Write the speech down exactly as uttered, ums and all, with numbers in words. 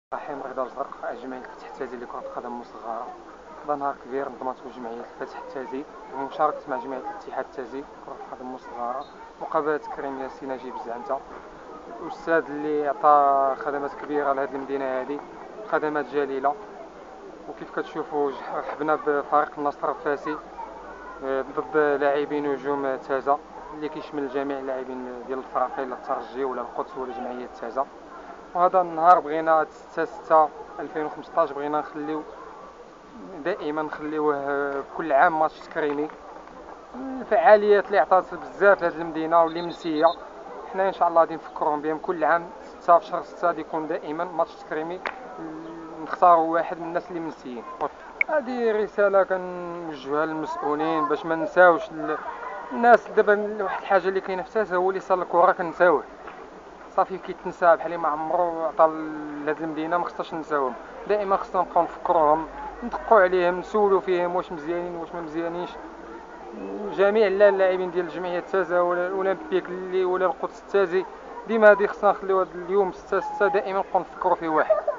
رحيم رضا الزرق جمعية الفتح التازي لكرة القدم مصغرة. هذا نهار كبير نظمته جمعية الفتح التازي بمشاركة مع جمعية الاتحاد التازي لكرة القدم مصغرة، مقابلة تكريمية السي نجيب الزعنتة، الأستاذ اللي عطى خدمات كبيرة لهذه المدينة هذه، خدمات جليلة. وكيف كتشوفوا حبنا بفريق النصر الفاسي آه، ضد لاعبين نجوم تازة اللي كيشمل جميع اللاعبين ديال الفرق ولا الترجي ولا القدس ولا جمعية تازة. وهذا النهار بغينا ستة ستة ألفين وخمسطاش بغينا نخليو دائما نخليوه كل عام ماتش تكريمي. الفعاليات اللي عطات بزاف لهاد المدينه واللي منسيه، حنا ان شاء الله غادي نفكرهم بهم كل عام ستة في شهر ستة غادي يكون دائما ماتش تكريمي، نختاروا واحد من الناس اللي منسيين. هذه رساله كنوجهها للمسؤولين باش ما نساوش الناس. دابا واحد الحاجه اللي كاينه في تازه هو اللي صار الكره كنساوه صافي كيتنسى بحال ما عمرو عطى لهاد المدينه، ما خصناش نساوهم. دائما خصنا نبقاو نفكروهم، ندقوا عليهم، نسولوا فيهم واش مزيانين واش ما مزيانينش. جميع اللاعبين ديال الجمعيه التازه ولا الاولمبيك اللي ولا القدس التازي ديما هادي خصنا نخليو هاد اليوم ستة ستة دائما نبقاو نفكروا فيه واحد.